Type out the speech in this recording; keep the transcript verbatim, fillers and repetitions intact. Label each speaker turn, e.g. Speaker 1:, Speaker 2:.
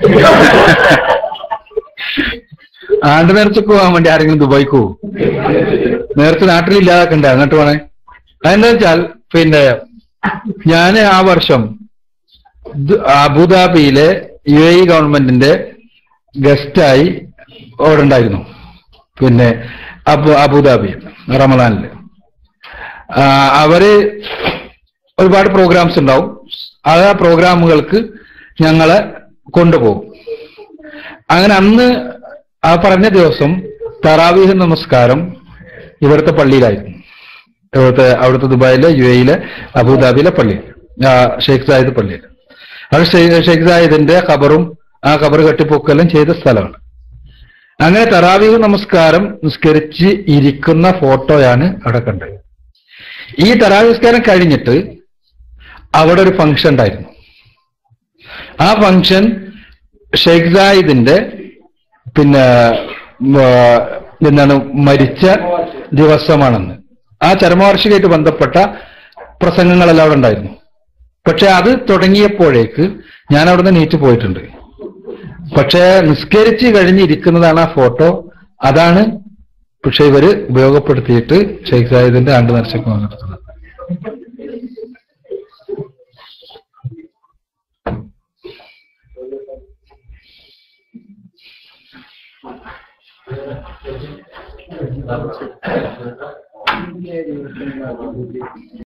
Speaker 1: ആണ്ട് നേർച്ചക്ക് പോകാൻ വേണ്ടി ആരെങ്കിലും ദുബായിക്ക് പോകും? നേരത്തെ നാട്ടിലില്ലാതൊക്കെ അങ്ങോട്ട് പോണേ. അതെന്താ വെച്ചാൽ പിന്നെ ഞാന് ആ വർഷം അബുദാബിയിലെ യു എ ഇ ഗവൺമെന്റിന്റെ ഗസ്റ്റായി അവിടെ ഉണ്ടായിരുന്നു. പിന്നെ അബു അബുദാബി റമദാനില് അവര് ഒരുപാട് പ്രോഗ്രാംസ് ഉണ്ടാവും. ആ പ്രോഗ്രാമുകൾക്ക് ഞങ്ങളെ കൊണ്ടുപോകും. അങ്ങനെ അന്ന് ആ പറഞ്ഞ ദിവസം തറാവീഹ് നമസ്കാരം ഇവിടുത്തെ പള്ളിയിലായിരുന്നു. ഇവിടുത്തെ അവിടുത്തെ ദുബായിലെ യു എയിലെ അബുദാബിയിലെ പള്ളിയിൽ, ഷെയ്ഖ് സായിദ് പള്ളിയിൽ. അത് ഷെയ്ഖ് സായിദിന്റെ ഖബറും ആ ഖബർ കെട്ടിപ്പൊക്കെല്ലാം ചെയ്ത സ്ഥലമാണ്. അങ്ങനെ തറാവീഹ് നമസ്കാരം നിസ്കരിച്ച് ഇരിക്കുന്ന ഫോട്ടോയാണ് അവിടെ കണ്ടത്. ഈ തറാവീഹ് നിസ്കാരം കഴിഞ്ഞിട്ട് അവിടെ ഒരു ഫംഗ്ഷൻ ഉണ്ടായിരുന്നു. ആ ഫംഗ്ഷൻ ഷെയ്ഖ് സായിദിന്റെ പിന്നെ എന്താണ് മരിച്ച ദിവസമാണെന്ന്. ആ ചരമവാർഷികമായിട്ട് ബന്ധപ്പെട്ട പ്രസംഗങ്ങളെല്ലാം അവിടെ ഉണ്ടായിരുന്നു. പക്ഷെ അത് തുടങ്ങിയപ്പോഴേക്ക് ഞാൻ അവിടുന്ന് നീറ്റ് പോയിട്ടുണ്ട്. പക്ഷെ നിസ്കരിച്ച് കഴിഞ്ഞിരിക്കുന്നതാണ് ആ ഫോട്ടോ. അതാണ് പക്ഷെ ഇവര് ഉപയോഗപ്പെടുത്തിയിട്ട് ഷെയ്ഖ് സായിദിന്റെ ആണ്ട് നേർച്ചയ്ക്ക് നടത്തുന്നത്.